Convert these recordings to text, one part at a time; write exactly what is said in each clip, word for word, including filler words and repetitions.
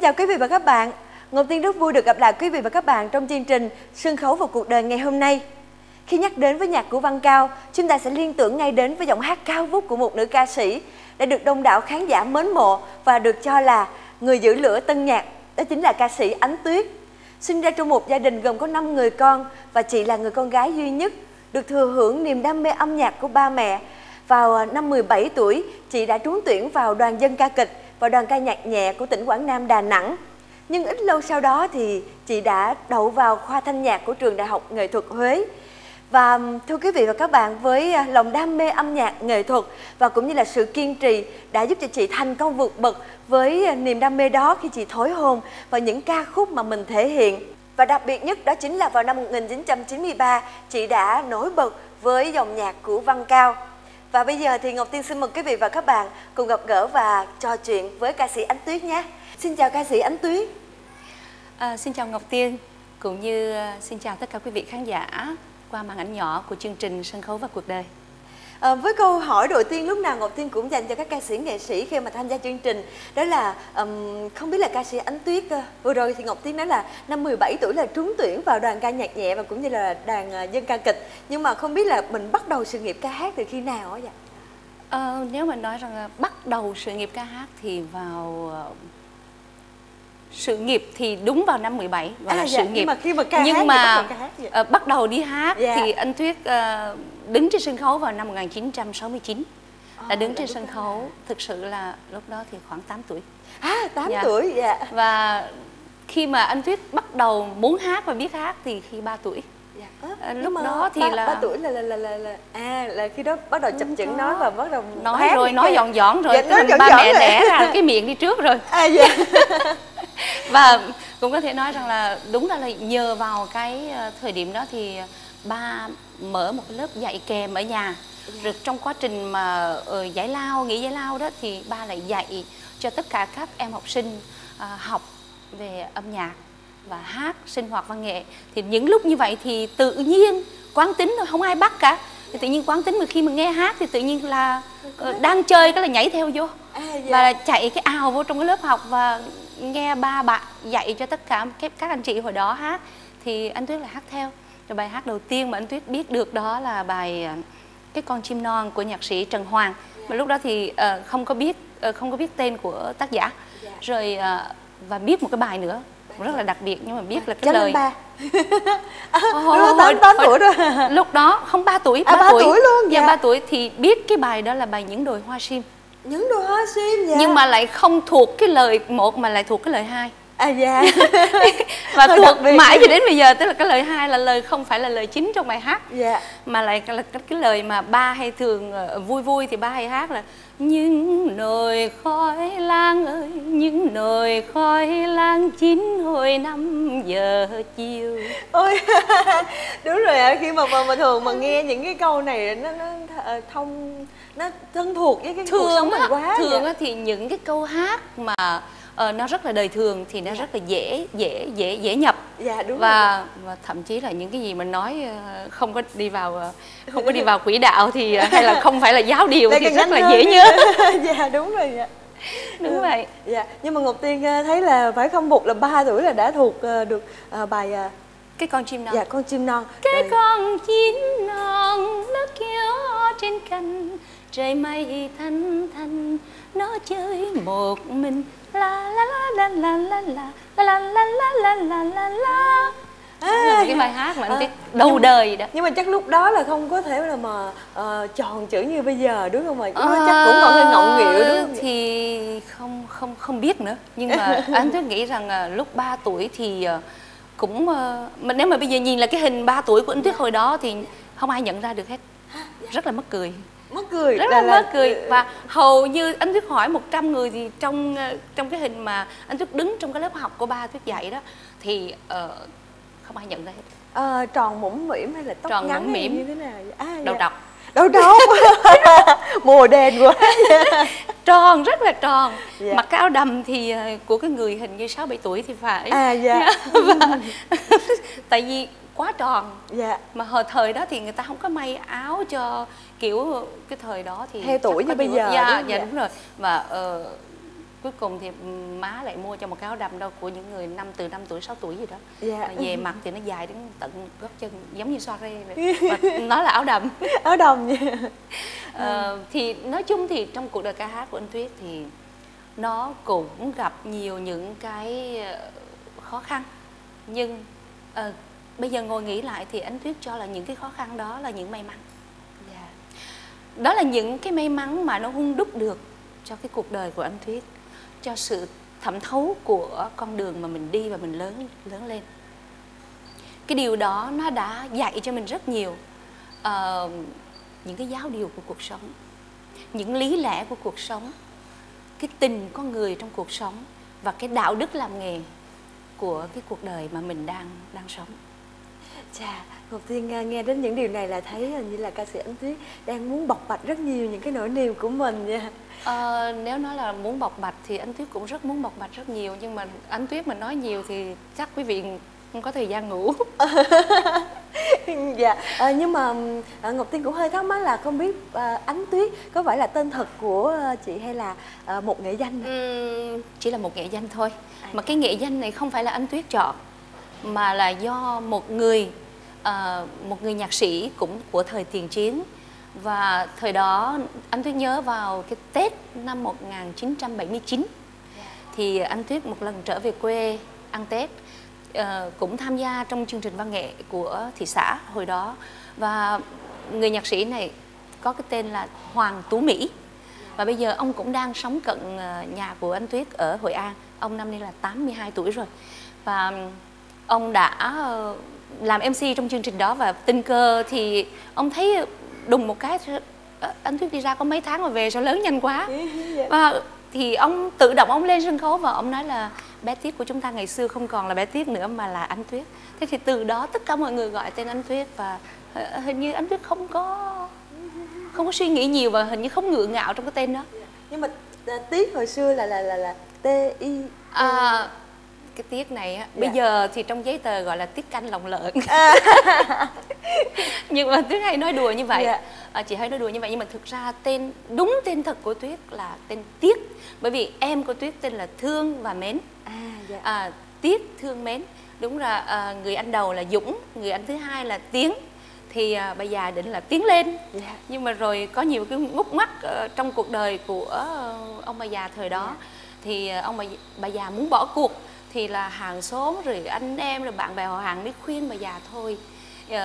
chào quý vị và các bạn. Ngọc Tiên rất vui được gặp lại quý vị và các bạn trong chương trình Sân khấu và cuộc đời ngày hôm nay. Khi nhắc đến với nhạc của Văn Cao, chúng ta sẽ liên tưởng ngay đến với giọng hát cao vút của một nữ ca sĩ đã được đông đảo khán giả mến mộ và được cho là người giữ lửa tân nhạc, đó chính là ca sĩ Ánh Tuyết. Sinh ra trong một gia đình gồm có năm người con và chị là người con gái duy nhất, được thừa hưởng niềm đam mê âm nhạc của ba mẹ. Vào năm mười bảy tuổi, chị đã trúng tuyển vào đoàn dân ca kịch và đoàn ca nhạc nhẹ của tỉnh Quảng Nam, Đà Nẵng. Nhưng ít lâu sau đó thì chị đã đậu vào khoa thanh nhạc của trường Đại học Nghệ thuật Huế. Và thưa quý vị và các bạn, với lòng đam mê âm nhạc, nghệ thuật và cũng như là sự kiên trì đã giúp cho chị thành công vượt bậc với niềm đam mê đó khi chị thổi hồn vào những ca khúc mà mình thể hiện. Và đặc biệt nhất đó chính là vào năm một nghìn chín trăm chín mươi ba, chị đã nổi bật với dòng nhạc của Văn Cao. Và bây giờ thì Ngọc Tiên xin mời quý vị và các bạn cùng gặp gỡ và trò chuyện với ca sĩ Ánh Tuyết nhé. Xin chào ca sĩ Ánh Tuyết. À, xin chào Ngọc Tiên, cũng như xin chào tất cả quý vị khán giả qua màn ảnh nhỏ của chương trình Sân khấu và cuộc đời. À, với câu hỏi đầu tiên lúc nào Ngọc Tiên cũng dành cho các ca sĩ nghệ sĩ khi mà tham gia chương trình, đó là um, không biết là ca sĩ Ánh Tuyết uh, vừa rồi thì Ngọc Tiên nói là năm mười bảy tuổi là trúng tuyển vào đoàn ca nhạc nhẹ và cũng như là đoàn uh, dân ca kịch, nhưng mà không biết là mình bắt đầu sự nghiệp ca hát từ khi nào á vậy? À, nếu mà nói rằng bắt đầu sự nghiệp ca hát thì vào uh, sự nghiệp thì đúng vào năm mười bảy gọi à, là dạ, sự nghiệp, nhưng mà khi mà ca nhưng hát mà ca hát uh, bắt đầu đi hát dạ. thì Ánh Tuyết uh, đứng trên sân khấu vào năm một nghìn chín trăm sáu mươi chín. À, đã đứng trên sân khấu là... thực sự là lúc đó thì khoảng tám tuổi. À, tám dạ. tuổi, dạ. Và khi mà Ánh Tuyết bắt đầu muốn hát và biết hát thì khi ba tuổi. Dạ. À, lúc đó thì ba, là ba tuổi là là là là, là à là khi đó bắt đầu chập chững nói và bắt đầu nói hát rồi nói giòn giòn rồi, dạ, nói mình giòn ba giòn mẹ rồi. đẻ ra cái miệng đi trước rồi. À, dạ. Và cũng có thể nói rằng là đúng là nhờ vào cái thời điểm đó thì ba mở một cái lớp dạy kèm ở nhà. Dạ. Rồi trong quá trình mà uh, giải lao, nghỉ giải lao đó thì ba lại dạy cho tất cả các em học sinh uh, học về âm nhạc và hát, sinh hoạt văn nghệ. Thì những lúc như vậy thì tự nhiên quán tính thôi, không ai bắt cả. Thì tự nhiên quán tính mà khi mà nghe hát thì tự nhiên là uh, đang chơi cái là nhảy theo vô. À, dạ. Và chạy cái ào vô trong cái lớp học và nghe ba bạn dạy cho tất cả các anh chị hồi đó hát. Thì Ánh Tuyết là hát theo. Rồi bài hát đầu tiên mà Ánh Tuyết biết được đó là bài Cái Con Chim Non của nhạc sĩ Trần Hoàng. Yeah. Mà lúc đó thì uh, không có biết uh, không có biết tên của tác giả. Yeah. Rồi uh, và biết một cái bài nữa rất là đặc biệt, nhưng mà biết là cái Chấm lời ba. À, tám, tám tuổi rồi. Lúc đó không ba tuổi, à, ba tuổi. tuổi luôn. Dạ, ba tuổi thì biết cái bài đó là bài Những Đồi Hoa Sim. Những Đồi Hoa Sim, dạ. Nhưng mà lại không thuộc cái lời một mà lại thuộc cái lời hai. À, dạ. Và thuộc mãi cho đến bây giờ, tức là cái lời hai là lời không phải là lời chính trong bài hát. Dạ. Mà lại là cái, cái lời mà ba hay thường uh, vui vui thì ba hay hát là những nồi khói lang ơi, những nồi khói lang chín hồi năm giờ chiều. Ôi, đúng rồi ạ. Khi mà, mà mà thường mà nghe những cái câu này nó nó thông nó thân thuộc với cái thường cuộc sống mình á, quá. Thường dạ. á, thì những cái câu hát mà uh, nó rất là đời thường thì nó dạ. rất là dễ dễ dễ dễ nhập. Dạ, đúng và, rồi. và thậm chí là những cái gì mình nói uh, không có đi vào uh, không có đi vào quỹ đạo thì uh, hay là không phải là giáo điều thì rất là dễ nhớ. Dạ, đúng rồi. Dạ. Đúng ừ. vậy. Dạ. Nhưng mà Ngọc Tiên thấy là phải không buộc là ba tuổi là đã thuộc uh, được uh, bài uh... Cái Con Chim Non. Dạ, Con Chim Non. Cái rồi. con chim non nó kêu trên cành, trời mây thanh thanh nó chơi một mình, la la la la la la la la la la la la la la. À, cái bài hát mà anh biết à, đầu nhưng, đời đó. Nhưng mà chắc lúc đó là không có thể là mà uh, tròn chữ như bây giờ đúng không ạ? À, chắc cũng còn hơi ngọng nghịu đúng không? Thì không không không biết nữa. Nhưng mà anh Tuyết nghĩ rằng uh, lúc ba tuổi thì uh, cũng uh, mà nếu mà bây giờ nhìn là cái hình ba tuổi của anh Tuyết hồi đó thì không ai nhận ra được hết. Rất là mắc cười. Mắc cười. Rất là, là mắc cười. Và hầu như anh Tuyết hỏi một trăm người thì trong trong cái hình mà anh Tuyết đứng trong cái lớp học của ba Tuyết dạy đó thì uh, không ai nhận ra hết. À, tròn mũm mĩm hay là tóc tròn ngắn mĩm như thế nào? À, đầu dạ. trọc. Đầu trọc. Mùa đèn quá. Tròn, rất là tròn. Dạ. Mặc cái áo đầm thì của cái người hình như sáu bảy tuổi thì phải. À, dạ. Và, tại vì quá tròn. Dạ. Mà hồi thời đó thì người ta không có may áo cho kiểu cái thời đó thì theo tuổi như bây giờ. Dạ, dạ, dạ đúng rồi. Và uh, cuối cùng thì má lại mua cho một cái áo đầm đâu của những người năm từ năm tuổi sáu tuổi gì đó. Dạ. Mà về mặc thì nó dài đến tận gót chân giống như soare vậy. Mà nó là áo đầm. Áo đầm nha. Ờ, thì nói chung thì trong cuộc đời ca hát của anh Tuyết thì nó cũng gặp nhiều những cái khó khăn, nhưng uh, bây giờ ngồi nghĩ lại thì anh Tuyết cho là những cái khó khăn đó là những may mắn. Dạ. Đó là những cái may mắn mà nó hun đúc được cho cái cuộc đời của anh Tuyết, cho sự thẩm thấu của con đường mà mình đi và mình lớn lớn lên. Cái điều đó nó đã dạy cho mình rất nhiều uh, những cái giáo điều của cuộc sống, những lý lẽ của cuộc sống, cái tình con người trong cuộc sống và cái đạo đức làm nghề của cái cuộc đời mà mình đang đang sống. Chà, Ngọc Tiên nghe đến những điều này là thấy hình như là ca sĩ Ánh Tuyết đang muốn bộc bạch rất nhiều những cái nỗi niềm của mình nha. Ờ, nếu nói là muốn bộc bạch thì Ánh Tuyết cũng rất muốn bộc bạch rất nhiều, nhưng mà Ánh Tuyết mà nói nhiều thì chắc quý vị không có thời gian ngủ. Dạ, à, nhưng mà à, Ngọc Tiên cũng hơi thắc mắc là không biết à, Ánh Tuyết có phải là tên thật của à, chị hay là à, một nghệ danh? Uhm, chỉ là một nghệ danh thôi. À, mà cái nghệ danh này không phải là Ánh Tuyết chọn, mà là do một người à, một người nhạc sĩ cũng của thời tiền chiến. Và thời đó Ánh Tuyết nhớ vào cái Tết năm một nghìn chín trăm bảy mươi chín thì Ánh Tuyết một lần trở về quê ăn Tết, uh, cũng tham gia trong chương trình văn nghệ của thị xã hồi đó. Và người nhạc sĩ này có cái tên là Hoàng Tú Mỹ. Và bây giờ ông cũng đang sống cận uh, nhà của Ánh Tuyết ở Hội An. Ông năm nay là tám mươi hai tuổi rồi. Và ông đã uh, làm em xê trong chương trình đó, và tình cờ thì ông thấy đùng một cái Ánh Tuyết đi ra có mấy tháng mà về sao lớn nhanh quá. Và thì ông tự động ông lên sân khấu và ông nói là bé Tuyết của chúng ta ngày xưa không còn là bé Tuyết nữa mà là Ánh Tuyết. Thế thì từ đó tất cả mọi người gọi tên Ánh Tuyết, và hình như Ánh Tuyết không có không có suy nghĩ nhiều và hình như không ngượng ngạo trong cái tên đó. Nhưng mà Tuyết hồi xưa là là là là T I à, cái Tuyết này á, dạ. Bây giờ thì trong giấy tờ gọi là Tuyết canh lòng lợn. À. Nhưng mà Tuyết hay nói đùa như vậy. Dạ. À, chị hay nói đùa như vậy, nhưng mà thực ra tên đúng tên thật của Tuyết là tên Tiết, bởi vì em của Tuyết tên là Thương và Mến. À, dạ. à, Tiết Thương Mến. Đúng là à, người anh đầu là Dũng, người anh thứ hai là Tiến. Thì à, bà già định là Tiến lên. Dạ. Nhưng mà rồi có nhiều cái ngúc mắc uh, trong cuộc đời của uh, ông bà già thời đó. Dạ. Thì uh, ông bà, bà già muốn bỏ cuộc, thì là hàng xóm rồi anh em rồi bạn bè họ hàng mới khuyên bà già thôi uh,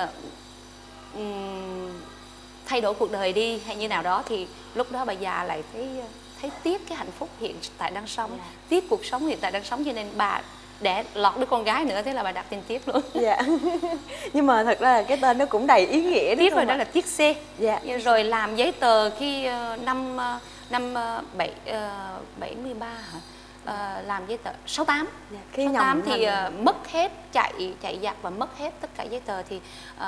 um, thay đổi cuộc đời đi hay như nào đó. Thì lúc đó bà già lại thấy thấy tiếc cái hạnh phúc hiện tại đang sống. Yeah. Tiếc cuộc sống hiện tại đang sống, cho nên bà đẻ lọt đứa con gái nữa, thế là bà đặt tên Tiếc luôn. Dạ. Nhưng mà thật ra là cái tên nó cũng đầy ý nghĩa. Tiếc rồi, đó là Tiếc C. Dạ. Rồi làm giấy tờ khi uh, năm uh, năm uh, bảy uh, bảy mươi ba hả? Uh, làm giấy tờ sáu tám. Dạ, sáu tám thì uh, mất hết, chạy chạy giặc và mất hết tất cả giấy tờ. Thì uh,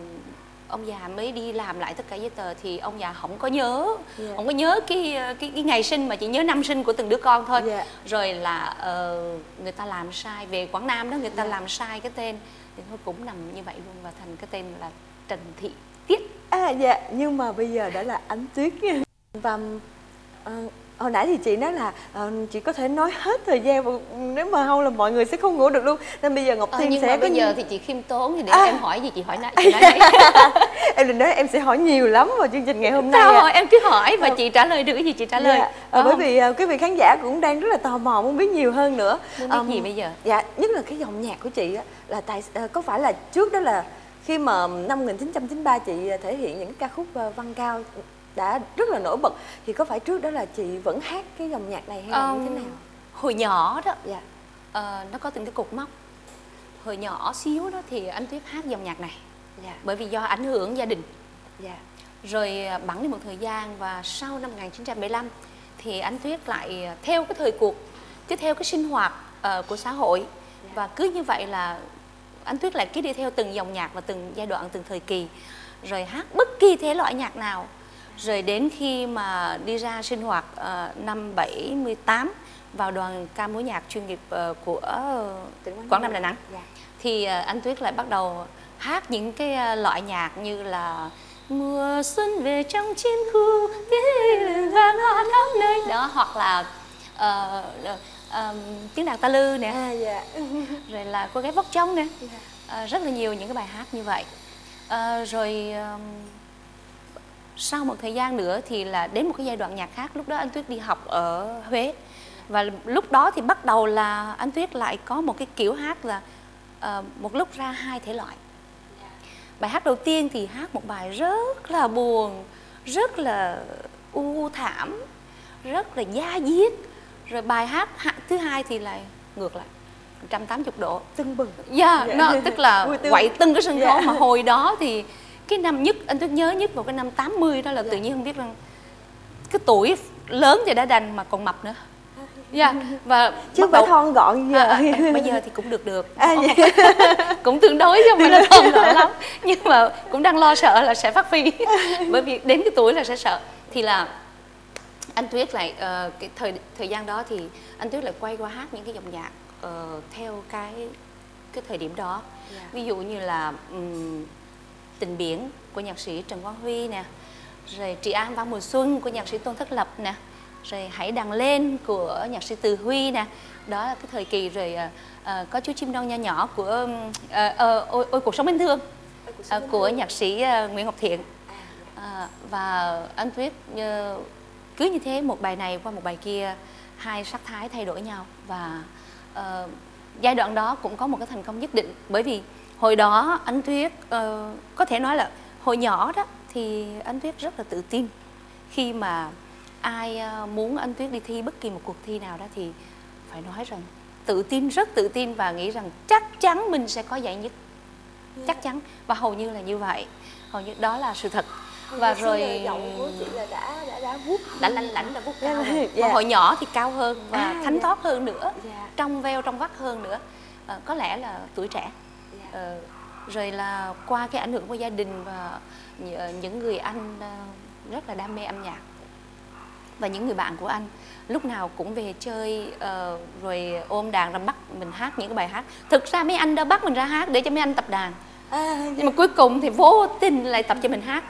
ông già mới đi làm lại tất cả giấy tờ, thì ông già không có nhớ, yeah. không có nhớ cái, cái cái ngày sinh, mà chỉ nhớ năm sinh của từng đứa con thôi. Yeah. Rồi là uh, người ta làm sai về Quảng Nam đó, người ta yeah. làm sai cái tên, thì nó cũng nằm như vậy luôn, và thành cái tên là Trần Thị Tiết. À dạ, nhưng mà bây giờ đã là Ánh Tuyết. Và uh, hồi nãy thì chị nói là uh, chị có thể nói hết thời gian, nếu mà không là mọi người sẽ không ngủ được luôn, nên bây giờ Ngọc Tiên ờ, nhưng sẽ mà có bây nhiều... giờ thì chị khiêm tốn, thì để à. em hỏi gì chị hỏi nãy. Chị nói em định nói em sẽ hỏi nhiều lắm vào chương trình ngày hôm nay. Sao à? Em cứ hỏi và à. chị trả lời được cái gì chị trả lời. Dạ. À, bởi vì uh, quý vị khán giả cũng đang rất là tò mò muốn biết nhiều hơn nữa. Muốn biết um, gì bây giờ? Dạ, nhất là cái dòng nhạc của chị á, là tại uh, có phải là trước đó là khi mà năm một nghìn chín trăm chín mươi ba chị thể hiện những ca khúc uh, văn cao đã rất là nổi bật, thì có phải trước đó là chị vẫn hát cái dòng nhạc này hay là um, như thế nào? Hồi nhỏ đó, dạ. uh, nó có từng cái cột mốc. Hồi nhỏ xíu đó thì Ánh Tuyết hát dòng nhạc này. Dạ. Bởi vì do ảnh hưởng gia đình. Dạ. Rồi bẵng đi một thời gian, và sau năm một nghìn chín trăm bảy mươi lăm thì Ánh Tuyết lại theo cái thời cuộc, cứ theo cái sinh hoạt uh, của xã hội. Dạ. Và cứ như vậy là Ánh Tuyết lại cứ đi theo từng dòng nhạc và từng giai đoạn, từng thời kỳ, rồi hát bất kỳ thể loại nhạc nào. Rồi đến khi mà đi ra sinh hoạt uh, năm bảy mươi tám vào đoàn ca múa nhạc chuyên nghiệp uh, của uh, Quảng Nam Đà Nẵng. Dạ. Thì uh, Ánh Tuyết lại bắt đầu hát những cái uh, loại nhạc như là mùa xuân về trong chiến khu vang hoa khắp nơi đó, hoặc là ờ, ờ, tiếng đàn ta lư nè, À, dạ. rồi là cô gái vóc trông nè, ờ, rất là nhiều những cái bài hát như vậy. Ờ, rồi ờ, sau một thời gian nữa thì là đến một cái giai đoạn nhạc khác. Lúc đó anh Tuyết đi học ở Huế, và lúc đó thì bắt đầu là anh Tuyết lại có một cái kiểu hát là uh, một lúc ra hai thể loại. Bài hát đầu tiên thì hát một bài rất là buồn, rất là u thảm, rất là da diết. Rồi bài hát thứ hai thì lại ngược lại, một trăm tám mươi độ Tưng bừng. Yeah, Dạ. nó tức là quậy tưng cái sân khấu. Dạ. Mà hồi đó thì cái năm nhất anh Tuyết nhớ nhất vào cái năm tám mươi đó là tự nhiên không biết rằng cái tuổi lớn thì đã đành mà còn mập nữa. Yeah. Và chứ bắt phải đầu thon gọn giờ. à, à, à, bây giờ thì cũng được được À, dạ. cũng tương đối chứ không phải là thon gọn lắm, nhưng mà cũng đang lo sợ là sẽ phát phi bởi vì đến cái tuổi là sẽ sợ. Thì là anh Tuyết lại uh, cái thời thời gian đó thì anh Tuyết lại quay qua hát những cái dòng nhạc uh, theo cái cái thời điểm đó. Yeah. Ví dụ như là um, Tình Biển của nhạc sĩ Trần Quang Huy nè, rồi Trị An Vào Mùa Xuân của nhạc sĩ Tôn Thất Lập nè, rồi Hãy Đằng Lên của nhạc sĩ Từ Huy nè. Đó là cái thời kỳ. Rồi uh, uh, có Chú Chim Non Nho Nhỏ của uh, uh, ôi, ôi Cuộc Sống Bình Thường uh, của nhạc sĩ uh, Nguyễn Ngọc Thiện. Uh, và anh Tuyết uh, cứ như thế, một bài này qua một bài kia, hai sắc thái thay đổi nhau. Và uh, giai đoạn đó cũng có một cái thành công nhất định, bởi vì hồi đó anh Tuyết uh, có thể nói là hồi nhỏ đó thì anh Tuyết rất là tự tin. Khi mà ai uh, muốn anh Tuyết đi thi bất kỳ một cuộc thi nào đó thì phải nói rằng tự tin, rất tự tin, và nghĩ rằng chắc chắn mình sẽ có giải nhất. Yeah. Chắc chắn, và hầu như là như vậy, hầu như đó là sự thật. Và rồi giọng của chị là đã đã đã vút, đã lanh lảnh, đã vút cao rồi. Yeah. Và hồi nhỏ thì cao hơn và à, thánh yeah. thót hơn nữa, Yeah. trong veo trong vắt hơn nữa. À, có lẽ là tuổi trẻ. Yeah. À, rồi là qua cái ảnh hưởng của gia đình và những người anh rất là đam mê âm nhạc, và những người bạn của anh lúc nào cũng về chơi, uh, rồi ôm đàn ra bắt mình hát những cái bài hát. Thực ra mấy anh đã bắt mình ra hát để cho mấy anh tập đàn. À, nhưng mà cuối cùng thì vô tình lại tập cho mình hát.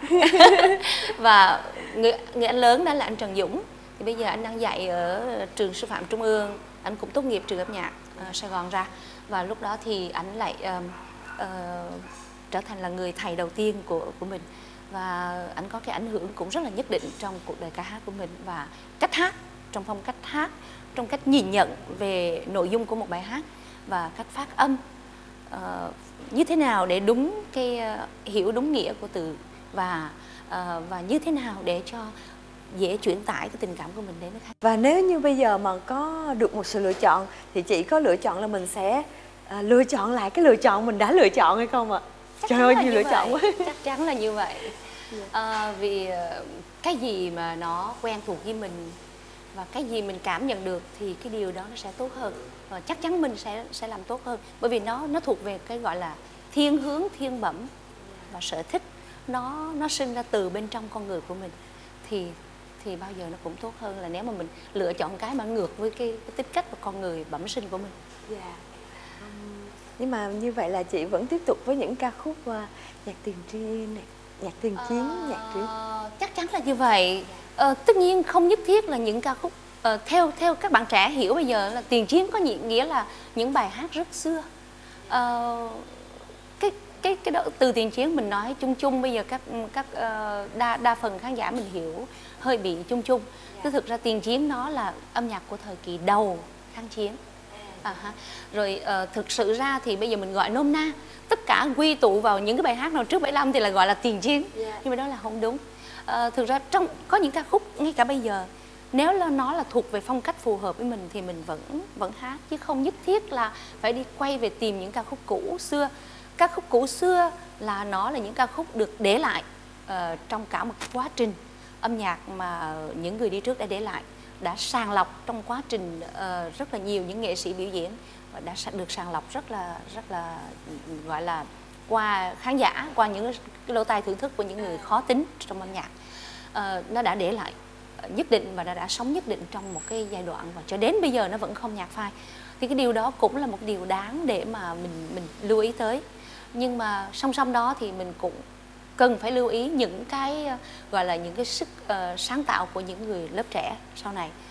Và người, người anh lớn đó là anh Trần Dũng. Thì bây giờ anh đang dạy ở trường sư phạm Trung ương. Anh cũng tốt nghiệp trường âm nhạc uh, Sài Gòn ra. Và lúc đó thì anh lại uh, uh, trở thành là người thầy đầu tiên của, của mình. Và anh có cái ảnh hưởng cũng rất là nhất định trong cuộc đời ca hát của mình. Và cách hát, trong phong cách hát, trong cách nhìn nhận về nội dung của một bài hát, và cách phát âm uh, như thế nào để đúng cái uh, hiểu đúng nghĩa của từ, và uh, và như thế nào để cho dễ truyền tải cái tình cảm của mình đến với khách. Và nếu như bây giờ mà có được một sự lựa chọn thì chị có lựa chọn là mình sẽ uh, lựa chọn lại cái lựa chọn mình đã lựa chọn hay không ạ? Chắc Trời ơi, nhiều lựa vậy. chọn quá. Chắc chắn là như vậy. Yeah. À, vì cái gì mà nó quen thuộc với mình và cái gì mình cảm nhận được thì cái điều đó nó sẽ tốt hơn, và chắc chắn mình sẽ sẽ làm tốt hơn, bởi vì nó nó thuộc về cái gọi là thiên hướng, thiên bẩm và sở thích, nó nó sinh ra từ bên trong con người của mình, thì thì bao giờ nó cũng tốt hơn là nếu mà mình lựa chọn cái mà ngược với cái, cái tính cách và con người bẩm sinh của mình. Yeah. Um, nhưng mà như vậy là chị vẫn tiếp tục với những ca khúc uh, nhạc tiền triên này, nhạc tiền chiến, à, nhạc truyện. Chắc chắn là như vậy. Ờ, tất nhiên không nhất thiết là những ca khúc uh, theo theo các bạn trẻ hiểu bây giờ là tiền chiến có nghĩa là những bài hát rất xưa. Uh, cái cái cái đó, từ tiền chiến mình nói chung chung, bây giờ các các uh, đa đa phần khán giả mình hiểu hơi bị chung chung. Chứ thực ra tiền chiến nó là âm nhạc của thời kỳ đầu kháng chiến. À, ha. Rồi uh, thực sự ra thì bây giờ mình gọi nôm na tất cả quy tụ vào những cái bài hát nào trước bảy lăm thì là gọi là tiền chiến. Yeah. Nhưng mà đó là không đúng. Uh, thực ra trong có những ca khúc ngay cả bây giờ nếu là nó là thuộc về phong cách phù hợp với mình thì mình vẫn vẫn hát, chứ không nhất thiết là phải đi quay về tìm những ca khúc cũ xưa. Ca khúc cũ xưa là nó là những ca khúc được để lại uh, trong cả một quá trình âm nhạc mà những người đi trước đã để lại, đã sàng lọc trong quá trình uh, rất là nhiều những nghệ sĩ biểu diễn, và đã được sàng lọc rất là rất là gọi là qua khán giả, qua những cái lỗ tai thưởng thức của những người khó tính trong âm nhạc. Uh, nó đã để lại nhất định và nó đã sống nhất định trong một cái giai đoạn, và cho đến bây giờ nó vẫn không nhạt phai. Thì cái điều đó cũng là một điều đáng để mà mình mình lưu ý tới. Nhưng mà song song đó thì mình cũng cần phải lưu ý những cái gọi là những cái sức uh, sáng tạo của những người lớp trẻ sau này.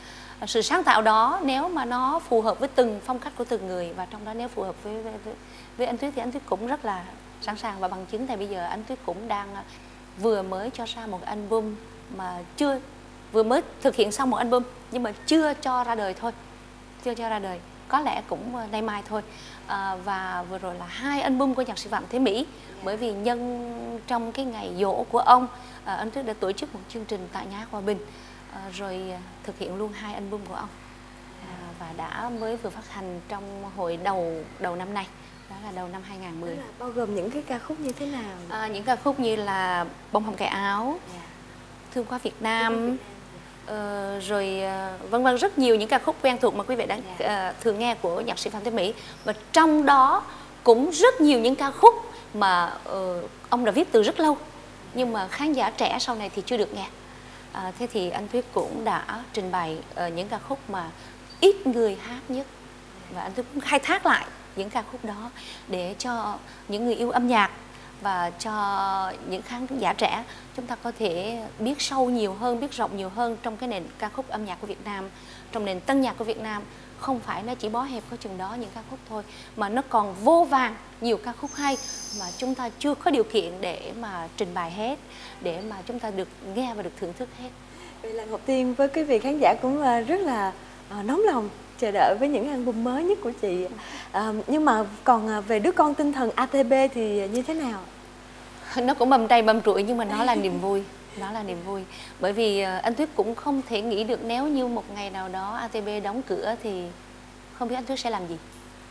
sự sáng tạo đó nếu mà nó phù hợp với từng phong cách của từng người, và trong đó nếu phù hợp với với, với, với anh Tuyết thì anh Tuyết cũng rất là sẵn sàng. Và bằng chứng tại bây giờ anh Tuyết cũng đang vừa mới cho ra một album mà chưa vừa mới thực hiện xong một album nhưng mà chưa cho ra đời thôi, chưa cho ra đời, có lẽ cũng nay mai thôi. À, và vừa rồi là hai album của nhạc sĩ Phạm Thế Mỹ, bởi vì nhân trong cái ngày giỗ của ông, à, anh Tuyết đã tổ chức một chương trình tại Nhà hát Hòa Bình, à, rồi thực hiện luôn hai album của ông, à, và đã mới vừa phát hành trong hồi đầu đầu năm nay, đó là đầu năm hai nghìn không trăm mười. Bao gồm những cái ca khúc như thế nào? À, những ca khúc như là Bông Hồng Cài Áo, Thương Quá Việt Nam, Ờ, rồi uh, vân vân, rất nhiều những ca khúc quen thuộc mà quý vị đã uh, thường nghe của nhạc sĩ Phạm Thế Mỹ. Và trong đó cũng rất nhiều những ca khúc mà uh, ông đã viết từ rất lâu nhưng mà khán giả trẻ sau này thì chưa được nghe. Uh, thế thì anh Tuyết cũng đã trình bày uh, những ca khúc mà ít người hát nhất, và anh Tuyết cũng khai thác lại những ca khúc đó để cho những người yêu âm nhạc và cho những khán giả trẻ chúng ta có thể biết sâu nhiều hơn, biết rộng nhiều hơn trong cái nền ca khúc âm nhạc của Việt Nam, trong nền tân nhạc của Việt Nam. Không phải nó chỉ bó hẹp có chừng đó những ca khúc thôi, mà nó còn vô vàn nhiều ca khúc hay mà chúng ta chưa có điều kiện để mà trình bày hết, để mà chúng ta được nghe và được thưởng thức hết. Vậy là Ngọc Tiên với quý vị khán giả cũng rất là nóng lòng chờ đợi với những album mới nhất của chị. À, nhưng mà còn về đứa con tinh thần a tê bê thì như thế nào? Nó cũng mầm trầy mầm trụi nhưng mà nó là niềm vui, nó là niềm vui. Bởi vì anh Tuyết cũng không thể nghĩ được nếu như một ngày nào đó a tê bê đóng cửa thì không biết anh Tuyết sẽ làm gì.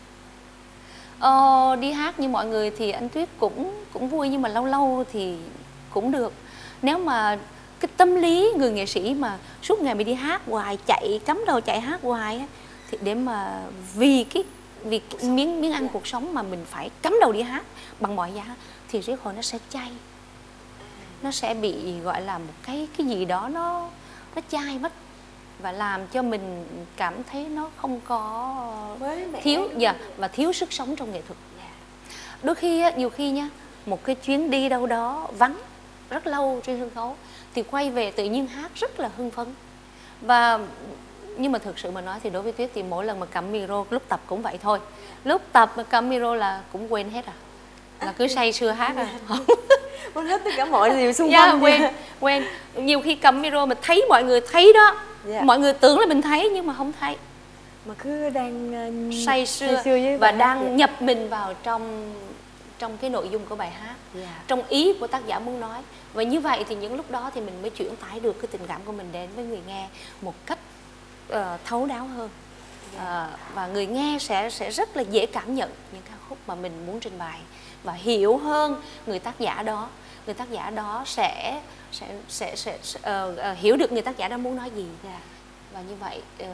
Ờ, đi hát như mọi người thì anh Tuyết cũng cũng vui, nhưng mà lâu lâu thì cũng được. Nếu mà cái tâm lý người nghệ sĩ mà suốt ngày mình đi hát hoài, chạy cắm đầu chạy hát hoài á, thì để mà vì cái vì cái miếng miếng ăn cuộc sống mà mình phải cắm đầu đi hát bằng mọi giá thì riết hồi nó sẽ chay, nó sẽ bị gọi là một cái cái gì đó nó nó chai mất, và làm cho mình cảm thấy nó không có thiếu dạ, và thiếu sức sống trong nghệ thuật. Đôi khi nhiều khi nha, một cái chuyến đi đâu đó vắng rất lâu trên sân khấu thì quay về tự nhiên hát rất là hưng phấn. Và nhưng mà thực sự mà nói thì đối với Tuyết thì mỗi lần mà cầm micro, lúc tập cũng vậy thôi, lúc tập mà cầm micro là cũng quên hết à, là cứ say sưa hát à. Quên hết tất cả mọi điều xung yeah, quanh. quên quên nhiều khi cầm micro mà thấy mọi người thấy đó, yeah. Mọi người tưởng là mình thấy nhưng mà không thấy, mà cứ đang uh, say sưa, say sưa với và đang hát, nhập mình vào trong trong cái nội dung của bài hát, yeah. Trong ý của tác giả muốn nói. Và như vậy thì những lúc đó thì mình mới chuyển tải được cái tình cảm của mình đến với người nghe một cách uh, thấu đáo hơn, yeah. uh, và người nghe sẽ sẽ rất là dễ cảm nhận những ca khúc mà mình muốn trình bày và hiểu hơn người tác giả đó. Người tác giả đó sẽ sẽ sẽ, sẽ, sẽ uh, uh, hiểu được người tác giả đó muốn nói gì, yeah. Và như vậy uh,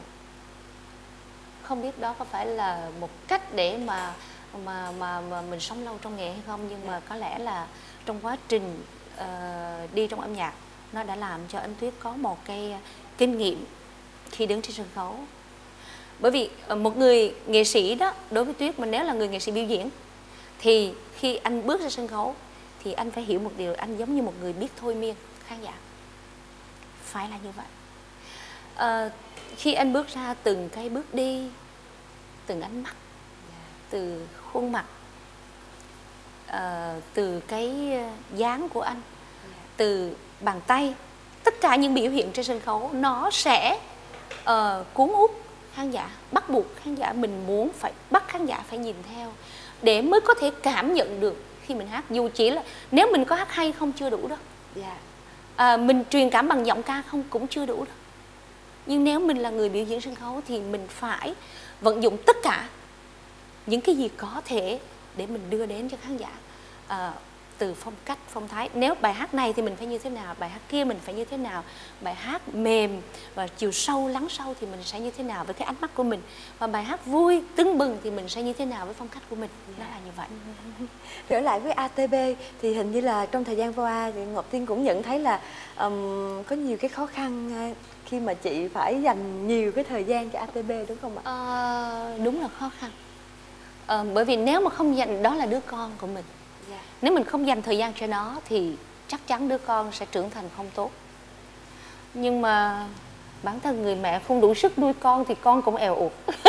không biết đó có phải là một cách để mà mà mà, mà mình sống lâu trong nghề hay không, nhưng mà có lẽ là trong quá trình uh, đi trong âm nhạc nó đã làm cho anh Tuyết có một cái kinh nghiệm khi đứng trên sân khấu. Bởi vì uh, một người nghệ sĩ đó, đối với Tuyết mà nếu là người nghệ sĩ biểu diễn thì khi anh bước ra sân khấu thì anh phải hiểu một điều, anh giống như một người biết thôi miên khán giả, phải là như vậy. Uh, khi anh bước ra từng cái bước đi, từng ánh mắt, từ khuôn mặt, uh, từ cái dáng của anh, từ bàn tay, tất cả những biểu hiện trên sân khấu nó sẽ uh, cuốn hút khán giả, bắt buộc khán giả mình muốn phải bắt khán giả phải nhìn theo để mới có thể cảm nhận được khi mình hát. Dù chỉ là nếu mình có hát hay không chưa đủ đâu, yeah. uh, mình truyền cảm bằng giọng ca không cũng chưa đủ đâu. Nhưng nếu mình là người biểu diễn sân khấu thì mình phải vận dụng tất cả những cái gì có thể để mình đưa đến cho khán giả, à, từ phong cách, phong thái. Nếu bài hát này thì mình phải như thế nào, bài hát kia mình phải như thế nào, bài hát mềm và chiều sâu, lắng sâu thì mình sẽ như thế nào với cái ánh mắt của mình, và bài hát vui, tưng bừng thì mình sẽ như thế nào với phong cách của mình. Nó là như vậy. Trở lại với a tê bê thì hình như là trong thời gian qua thì Ngọc Tiên cũng nhận thấy là um, có nhiều cái khó khăn khi mà chị phải dành nhiều cái thời gian cho a tê bê, đúng không ạ? À, đúng là khó khăn. À, bởi vì nếu mà không dành, đó là đứa con của mình, yeah. Nếu mình không dành thời gian cho nó thì chắc chắn đứa con sẽ trưởng thành không tốt. Nhưng mà bản thân người mẹ không đủ sức nuôi con thì con cũng èo uột.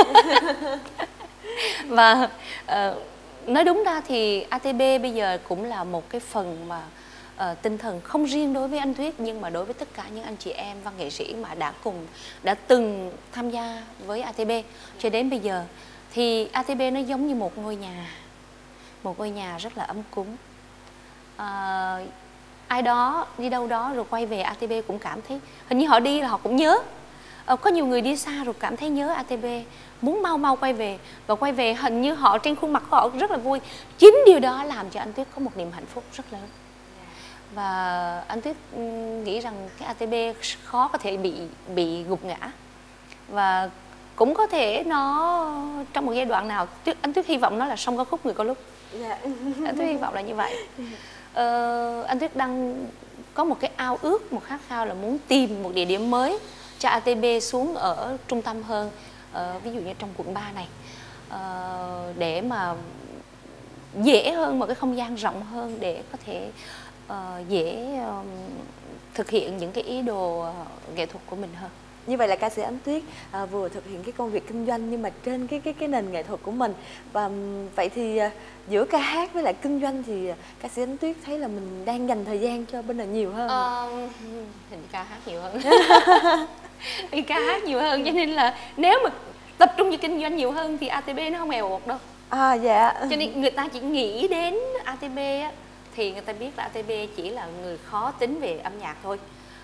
Và uh, nói đúng ra thì a tê bê bây giờ cũng là một cái phần mà uh, tinh thần không riêng đối với anh Thuyết, nhưng mà đối với tất cả những anh chị em văn nghệ sĩ mà đã cùng đã từng tham gia với a tê bê cho đến bây giờ. Thì a tê bê nó giống như một ngôi nhà, một ngôi nhà rất là ấm cúng. Uh, ai đó đi đâu đó rồi quay về a tê bê cũng cảm thấy hình như họ đi là họ cũng nhớ. Uh, có nhiều người đi xa rồi cảm thấy nhớ a tê bê, muốn mau mau quay về, và quay về hình như họ trên khuôn mặt của họ rất là vui. Chính điều đó làm cho anh Tuyết có một niềm hạnh phúc rất lớn. Và anh Tuyết nghĩ rằng cái a tê bê khó có thể bị bị gục ngã, và cũng có thể nó trong một giai đoạn nào anh Tuyết hy vọng nó là song có khúc người có lúc. Yeah. Anh Tuyết hy vọng là như vậy. Ờ, anh Tuyết đang có một cái ao ước, một khát khao là muốn tìm một địa điểm mới cho a tê bê xuống ở trung tâm hơn, ờ, ví dụ như trong quận ba này, ờ, để mà dễ hơn, một cái không gian rộng hơn để có thể uh, dễ uh, thực hiện những cái ý đồ uh, nghệ thuật của mình hơn. Như vậy là ca sĩ Ánh Tuyết à, vừa thực hiện cái công việc kinh doanh nhưng mà trên cái cái cái nền nghệ thuật của mình. Và vậy thì à, giữa ca hát với lại kinh doanh thì à, ca sĩ Ánh Tuyết thấy là mình đang dành thời gian cho bên nào nhiều hơn? Ờ, hình ca hát nhiều hơn. Thì ca hát nhiều hơn, cho nên là nếu mà tập trung vào kinh doanh nhiều hơn thì a tê bê nó không èo uột đâu. À dạ. Cho nên người ta chỉ nghĩ đến a tê bê á, thì người ta biết là a tê bê chỉ là người khó tính về âm nhạc thôi.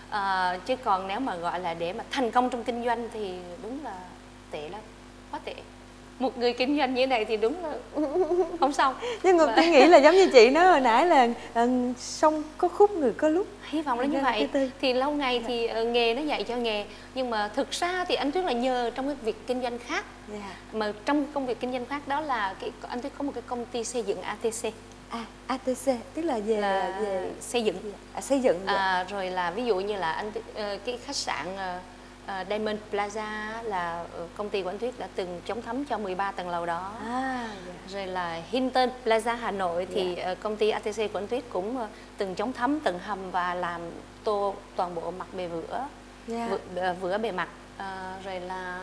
À, chứ còn nếu mà gọi là để mà thành công trong kinh doanh thì đúng là tệ lắm, quá tệ. Một người kinh doanh như thế này thì đúng là không xong. Nhưng Ngọc Tiên nghĩ là giống như chị nói hồi nãy là uh, song có khúc người có lúc. Hy vọng là như vậy. Thì lâu ngày thì uh, nghề nó dạy cho nghề, nhưng mà thực ra thì anh Tuyết là nhờ trong cái việc kinh doanh khác. Yeah. Mà trong công việc kinh doanh khác đó là cái anh Tuyết có một cái công ty xây dựng a tê xê. À, a tê xê tức là về là về xây dựng. À, xây dựng. À, rồi là ví dụ như là anh uh, cái khách sạn uh, uh, Diamond Plaza là uh, công ty của anh Tuyết đã từng chống thấm cho mười ba tầng lầu đó. À, yeah. Rồi là Hilton Plaza Hà Nội thì yeah. uh, công ty a tê xê của anh Tuyết cũng uh, từng chống thấm tầng hầm và làm tô toàn bộ mặt bề vữa, yeah. vữa, uh, vữa bề mặt. Uh, rồi là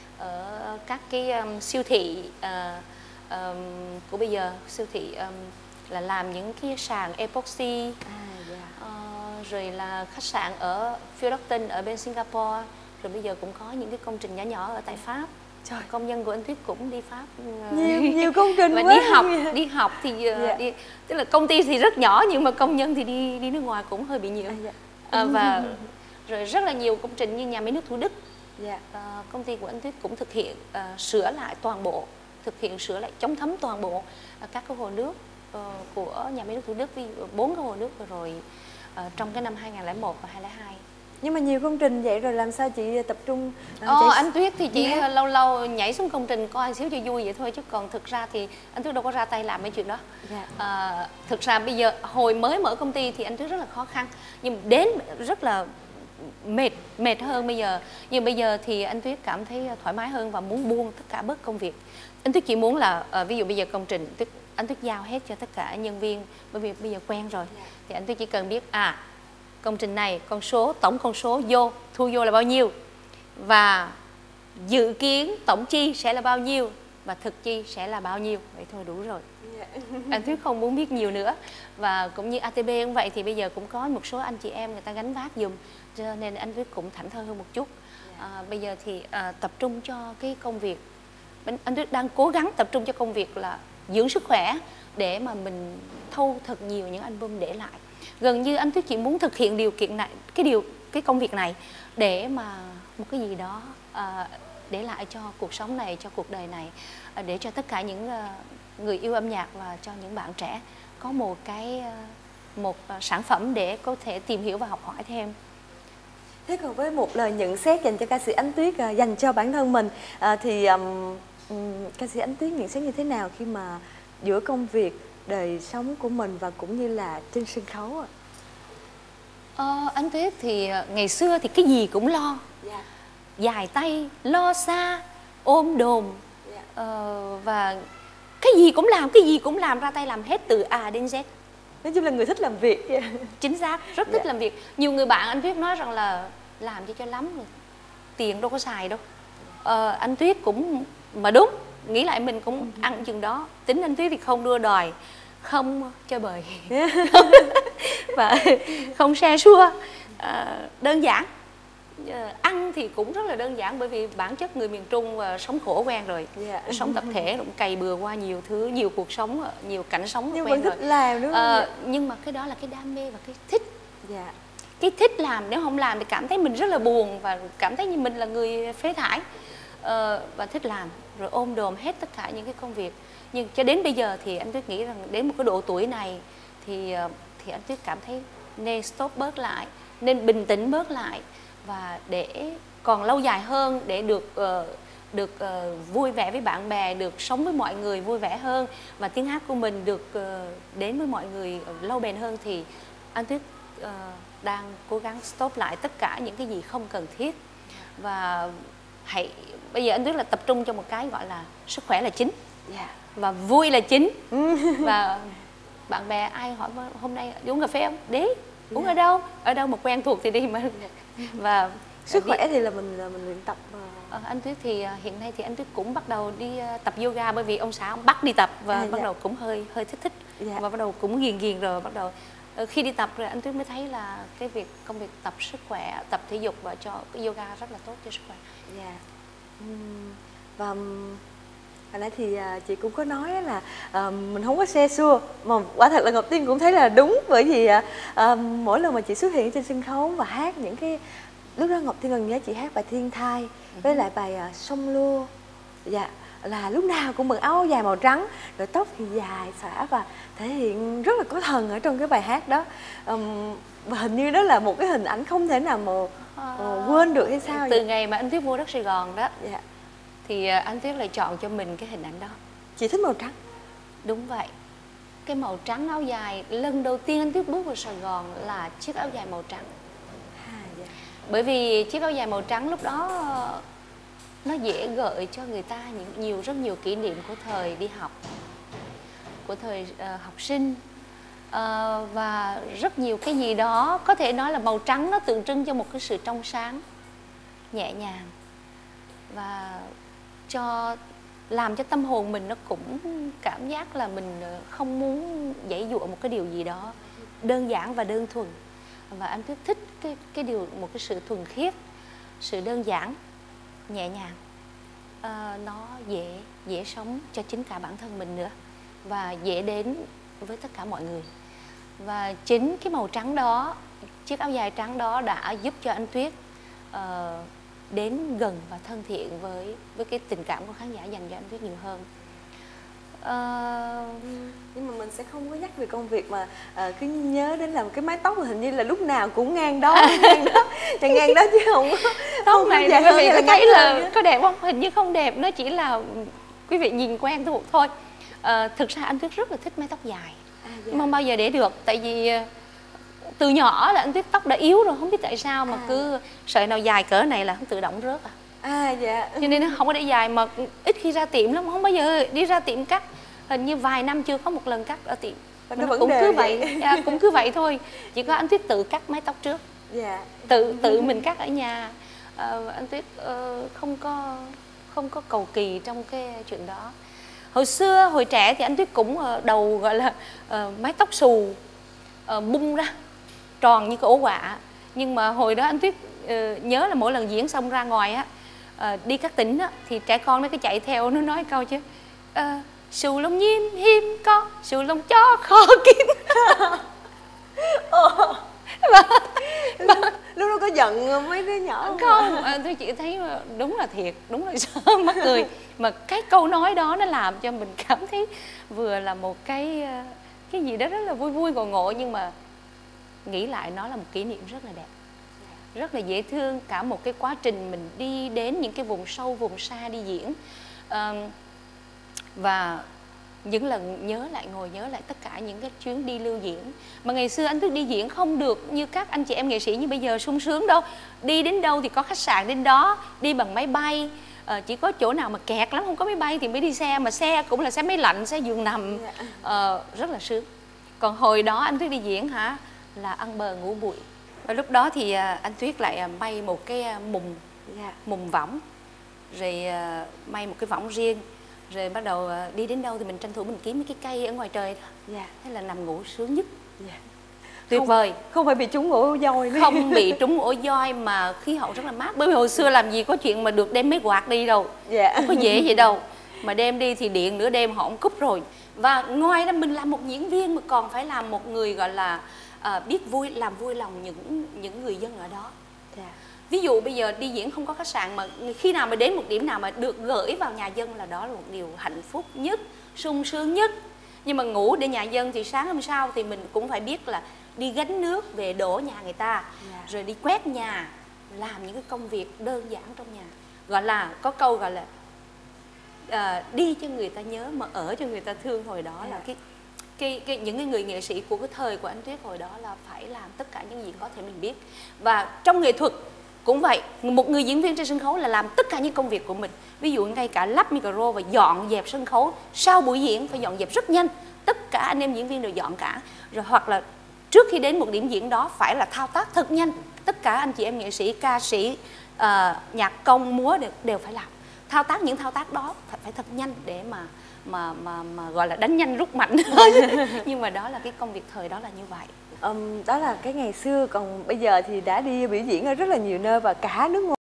ở các cái um, siêu thị uh, um, của bây giờ, siêu thị um, là làm những cái sàn epoxy, à, yeah. uh, rồi là khách sạn ở Philippines ở bên Singapore, rồi bây giờ cũng có những cái công trình nhỏ nhỏ ở tại Pháp. Trời. Công nhân của anh Tuyết cũng đi Pháp nhiều nhiều công trình và quá. đi học đi học thì uh, yeah. đi, tức là công ty thì rất nhỏ nhưng mà công nhân thì đi đi nước ngoài cũng hơi bị nhiều. À, yeah. uh, và rồi rất là nhiều công trình như nhà máy nước Thủ Đức. Yeah. Uh, công ty của anh Tuyết cũng thực hiện uh, sửa lại toàn bộ, thực hiện sửa lại chống thấm toàn bộ uh, các cái hồ nước của nhà máy nước Thủ Đức, ví dụ bốn cái hồ nước vừa rồi uh, trong cái năm hai nghìn không trăm lẻ một và hai nghìn không trăm lẻ hai. Nhưng mà nhiều công trình vậy rồi làm sao chị tập trung? Uh, Ồ, chạy... anh Tuyết thì chỉ yeah. lâu lâu nhảy xuống công trình coi xíu cho vui vậy thôi, chứ còn thực ra thì anh Tuyết đâu có ra tay làm mấy chuyện đó. Yeah. Uh, thực ra bây giờ hồi mới mở công ty thì anh Tuyết rất là khó khăn, nhưng đến rất là mệt mệt hơn bây giờ. Nhưng bây giờ thì anh Tuyết cảm thấy thoải mái hơn và muốn buông tất cả bớt công việc. Anh Tuyết chỉ muốn là uh, ví dụ bây giờ công trình Tuyết anh Tuyết giao hết cho tất cả nhân viên, bởi vì bây giờ quen rồi. Yeah. Thì anh Tuyết chỉ cần biết à công trình này con số tổng con số vô thu vô là bao nhiêu, và dự kiến tổng chi sẽ là bao nhiêu và thực chi sẽ là bao nhiêu, vậy thôi đủ rồi. Yeah. Anh Tuyết không muốn biết nhiều nữa. Và cũng như a tê bê cũng vậy, thì bây giờ cũng có một số anh chị em người ta gánh vác giùm, cho nên anh Tuyết cũng thảnh thơi hơn một chút. Yeah. À, bây giờ thì à, tập trung cho cái công việc. Anh Tuyết đang cố gắng tập trung cho công việc là dưỡng sức khỏe để mà mình thâu thật nhiều những album để lại. Gần như anh Tuyết chỉ muốn thực hiện điều kiện này, cái điều cái công việc này để mà một cái gì đó à, để lại cho cuộc sống này, cho cuộc đời này, à, để cho tất cả những à, người yêu âm nhạc và cho những bạn trẻ có một cái à, một à, sản phẩm để có thể tìm hiểu và học hỏi thêm. Thế còn với một lời nhận xét dành cho ca sĩ Ánh Tuyết, à, dành cho bản thân mình, à, thì um, um, ca sĩ Ánh Tuyết nhận xét như thế nào khi mà giữa công việc, đời sống của mình và cũng như là trên sân khấu ạ? Ờ, anh Tuyết thì ngày xưa thì cái gì cũng lo, yeah. dài tay, lo xa, ôm đồm, yeah. ờ, và cái gì cũng làm, cái gì cũng làm, ra tay làm hết từ A đến Z. Nói chung là người thích làm việc. Yeah. Chính xác, rất thích yeah. làm việc. Nhiều người bạn anh Tuyết nói rằng là làm cho cho lắm rồi. tiền đâu có xài đâu. Ờ, anh Tuyết cũng mà đúng, nghĩ lại mình cũng ăn chừng đó. Tính anh Tuyết thì không đua đòi, không chơi bời và không xe xua, à, đơn giản. À, ăn thì cũng rất là đơn giản, bởi vì bản chất người miền Trung và sống khổ quen rồi. Yeah. Sống tập thể cũng cày bừa qua nhiều thứ, nhiều cuộc sống, nhiều cảnh sống nhưng quen vẫn thích rồi. làm đúng không? À, nhưng mà cái đó là cái đam mê và cái thích. Yeah. Cái thích làm, nếu không làm thì cảm thấy mình rất là buồn và cảm thấy như mình là người phế thải. À, và thích làm rồi ôm đồm hết tất cả những cái công việc. Nhưng cho đến bây giờ thì anh Tuyết nghĩ rằng đến một cái độ tuổi này thì thì anh Tuyết cảm thấy nên stop bớt lại, nên bình tĩnh bớt lại, và để còn lâu dài hơn, để được uh, được uh, vui vẻ với bạn bè, được sống với mọi người vui vẻ hơn, và tiếng hát của mình được uh, đến với mọi người lâu bền hơn, thì anh Tuyết uh, đang cố gắng stop lại tất cả những cái gì không cần thiết. Và hãy bây giờ anh Tuyết là tập trung cho một cái gọi là sức khỏe là chính. Yeah. Và vui là chính. Và bạn bè ai hỏi hôm nay uống cà phê không? Đi. Uống yeah. ở đâu? Ở đâu mà quen thuộc thì đi mà. Và sức khỏe thì là mình mình luyện tập. Ờ, anh Tuyết thì hiện nay thì anh Tuyết cũng bắt đầu đi tập yoga, bởi vì ông xã ông bắt đi tập và à, bắt dạ. đầu cũng hơi hơi thích thích dạ. và bắt đầu cũng ghiền ghiền rồi. Bắt đầu khi đi tập rồi anh Tuyết mới thấy là cái việc công việc tập sức khỏe, tập thể dục và cho cái yoga rất là tốt cho sức khỏe. Dạ. Uhm, và hồi nãy thì chị cũng có nói là uh, mình không có xe xua, mà quả thật là Ngọc Tiên cũng thấy là đúng, bởi vì uh, mỗi lần mà chị xuất hiện trên sân khấu và hát những cái lúc đó Ngọc Tiên còn nhớ chị hát bài Thiên Thai với lại bài uh, Sông Lô. Dạ, là lúc nào cũng mặc áo dài màu trắng, rồi tóc thì dài xõa và thể hiện rất là có thần ở trong cái bài hát đó. Um, và hình như đó là một cái hình ảnh không thể nào mà uh, quên được hay sao? Từ vậy? ngày mà anh Tuyết vô đất Sài Gòn đó, dạ. thì anh Tuyết lại chọn cho mình cái hình ảnh đó. Chị thích màu trắng. Đúng vậy. Cái màu trắng áo dài, lần đầu tiên anh Tuyết bước vào Sài Gòn là chiếc áo dài màu trắng. À, dạ. Bởi vì chiếc áo dài màu trắng lúc đó nó dễ gợi cho người ta những nhiều rất nhiều kỷ niệm của thời đi học, của thời uh, học sinh, uh, và rất nhiều cái gì đó có thể nói là màu trắng nó tượng trưng cho một cái sự trong sáng, nhẹ nhàng, và cho làm cho tâm hồn mình nó cũng cảm giác là mình không muốn giãy giụa một cái điều gì đó, đơn giản và đơn thuần. Và anh Tuyết thích cái cái điều một cái sự thuần khiết, sự đơn giản, nhẹ nhàng, à, nó dễ dễ sống cho chính cả bản thân mình nữa, và dễ đến với tất cả mọi người. Và chính cái màu trắng đó, chiếc áo dài trắng đó đã giúp cho anh Tuyết uh, đến gần và thân thiện với với cái tình cảm của khán giả dành cho anh Tuyết nhiều hơn. Uh, nhưng mà mình sẽ không có nhắc về công việc mà uh, cứ nhớ đến là một cái mái tóc hình như là lúc nào cũng ngang đó, ngang đó, ngang đó chứ không tóc không này quý vị có thấy là nữa. Có đẹp không? Hình như không đẹp, nó chỉ là quý vị nhìn quen thuộc thôi. Uh, thực ra anh Tuyết rất là thích mái tóc dài, à, dạ. nhưng không bao giờ để được, tại vì từ nhỏ là anh Tuyết tóc đã yếu rồi, không biết tại sao mà à. cứ sợi nào dài cỡ này là không tự động rớt à. À dạ. Cho nên nó không có để dài, mà ít khi ra tiệm lắm, không bao giờ đi ra tiệm cắt. Hình như vài năm chưa có một lần cắt ở tiệm. Nó cũng cứ vậy, vậy. À, cũng cứ vậy thôi. Chỉ có anh Tuyết tự cắt mái tóc trước. Dạ. Tự tự mình cắt ở nhà. À, anh Tuyết uh, không có không có cầu kỳ trong cái chuyện đó. Hồi xưa hồi trẻ thì anh Tuyết cũng uh, đầu gọi là uh, mái tóc xù, uh, bung ra tròn như cái ổ quạ. Nhưng mà hồi đó anh Tuyết uh, nhớ là mỗi lần diễn xong ra ngoài á, uh, đi các tỉnh á, thì trẻ con nó cứ chạy theo, nó nói câu chứ uh, xù lông nhím hiếm có, xù lông chó khó kiếm. và, và, lúc đó có giận mấy đứa nhỏ không? Không, à, tôi chỉ thấy đúng là thiệt, đúng là sợ mắc cười. Mà cái câu nói đó nó làm cho mình cảm thấy vừa là một cái cái gì đó rất là vui vui ngộ ngộ, nhưng mà nghĩ lại nó là một kỷ niệm rất là đẹp, rất là dễ thương. Cả một cái quá trình mình đi đến những cái vùng sâu vùng xa đi diễn, à, và những lần nhớ lại, ngồi nhớ lại tất cả những cái chuyến đi lưu diễn. Mà ngày xưa anh Tuyết đi diễn không được như các anh chị em nghệ sĩ như bây giờ sung sướng đâu. Đi đến đâu thì có khách sạn đến đó, đi bằng máy bay, à, chỉ có chỗ nào mà kẹt lắm không có máy bay thì mới đi xe, mà xe cũng là xe máy lạnh, xe giường nằm, à, rất là sướng. Còn hồi đó anh Tuyết đi diễn hả là ăn bờ ngủ bụi. Và lúc đó thì anh Tuyết lại may một cái mùng Dạ. mùng võng, rồi uh, may một cái võng riêng, rồi bắt đầu uh, đi đến đâu thì mình tranh thủ mình kiếm mấy cái cây ở ngoài trời đó. Dạ. Thế là nằm ngủ sướng nhất. Dạ. Tuyệt không, vời. Không phải bị trúng ổ voi nữa. Không bị trúng ổ voi mà khí hậu rất là mát. Bởi vì hồi xưa làm gì có chuyện mà được đem mấy quạt đi đâu. Dạ. Không có dễ vậy đâu. Mà đem đi thì điện nửa đêm họ cũng cúp rồi. Và ngoài ra mình làm một diễn viên mà còn phải làm một người gọi là à, biết vui, làm vui lòng những những người dân ở đó. Dạ. Ví dụ bây giờ đi diễn không có khách sạn, mà khi nào mà đến một điểm nào mà được gửi vào nhà dân là đó là một điều hạnh phúc nhất, sung sướng nhất. Nhưng mà ngủ để nhà dân thì sáng hôm sau thì mình cũng phải biết là đi gánh nước về đổ nhà người ta. Yeah. Rồi đi quét nhà, làm những cái công việc đơn giản trong nhà. Gọi là có câu gọi là à, đi cho người ta nhớ mà ở cho người ta thương. Hồi đó yeah. là cái, cái, cái những cái người nghệ sĩ của cái thời của anh Tuyết hồi đó là phải làm tất cả những gì có thể mình biết. Và trong nghệ thuật cũng vậy, một người diễn viên trên sân khấu là làm tất cả những công việc của mình. Ví dụ ngay cả lắp micro và dọn dẹp sân khấu, sau buổi diễn phải dọn dẹp rất nhanh. Tất cả anh em diễn viên đều dọn cả. Rồi hoặc là trước khi đến một điểm diễn đó phải là thao tác thật nhanh. Tất cả anh chị em nghệ sĩ, ca sĩ, uh, nhạc công, múa đều, đều phải làm. Thao tác những thao tác đó phải, phải thật nhanh để mà mà mà mà gọi là đánh nhanh rút mạnh. Nhưng mà đó là cái công việc thời đó là như vậy. Um, đó là cái ngày xưa, còn bây giờ thì đã đi biểu diễn ở rất là nhiều nơi và cả nước ngoài.